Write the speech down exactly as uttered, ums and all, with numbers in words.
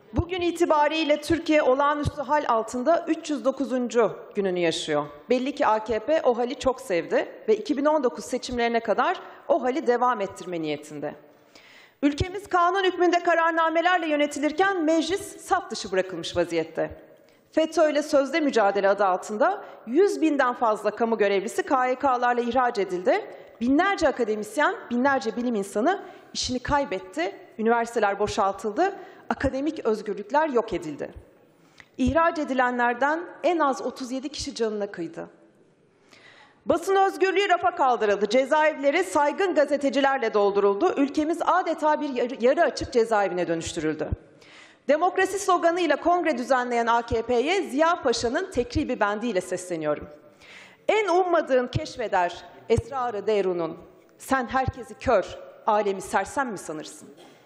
Bugün itibariyle Türkiye olağanüstü hal altında üç yüz dokuzuncu gününü yaşıyor. Belli ki A K P o hali çok sevdi ve iki bin on dokuz seçimlerine kadar o hali devam ettirme niyetinde. Ülkemiz kanun hükmünde kararnamelerle yönetilirken meclis saf dışı bırakılmış vaziyette. FETÖ ile sözde mücadele adı altında yüz binden fazla kamu görevlisi K Y K'larla ihraç edildi. Binlerce akademisyen, binlerce bilim insanı işini kaybetti, üniversiteler boşaltıldı, akademik özgürlükler yok edildi. İhraç edilenlerden en az otuz yedi kişi canına kıydı. Basın özgürlüğü rafa kaldırıldı, cezaevleri saygın gazetecilerle dolduruldu, ülkemiz adeta bir yarı, yarı açık cezaevine dönüştürüldü. Demokrasi sloganıyla kongre düzenleyen A K P'ye Ziya Paşa'nın tekribi bendiyle sesleniyorum. En ummadığın keşfeder esrarı derunun, sen herkesi kör, alemi sersem mi sanırsın?